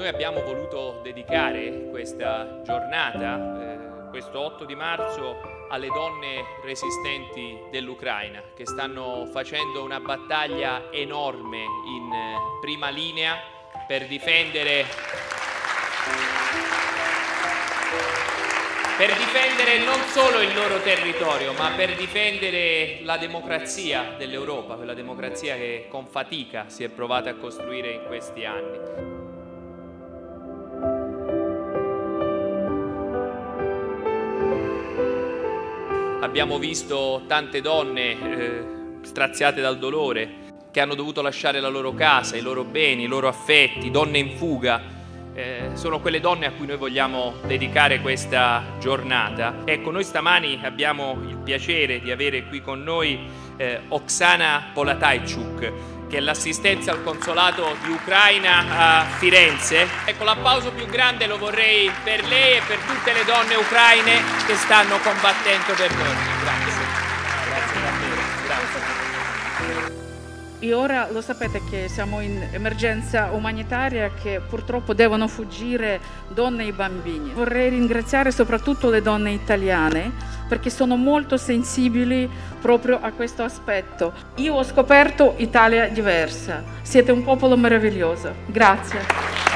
Noi abbiamo voluto dedicare questa giornata, questo 8 di marzo, alle donne resistenti dell'Ucraina che stanno facendo una battaglia enorme in prima linea per difendere non solo il loro territorio, ma per difendere la democrazia dell'Europa, quella democrazia che con fatica si è provata a costruire in questi anni. Abbiamo visto tante donne straziate dal dolore, che hanno dovuto lasciare la loro casa, i loro beni, i loro affetti, donne in fuga. Sono quelle donne a cui noi vogliamo dedicare questa giornata. Ecco, noi stamani abbiamo il piacere di avere qui con noi Oksana Polatajczuk, che è l'assistenza al consolato di Ucraina a Firenze. Ecco, l'applauso più grande lo vorrei per lei e per tutte le donne ucraine che stanno combattendo per noi. Grazie. Grazie davvero. Grazie. E ora lo sapete che siamo in emergenza umanitaria, che purtroppo devono fuggire donne e bambini. Vorrei ringraziare soprattutto le donne italiane perché sono molto sensibili proprio a questo aspetto. Io ho scoperto Italia diversa. Siete un popolo meraviglioso. Grazie.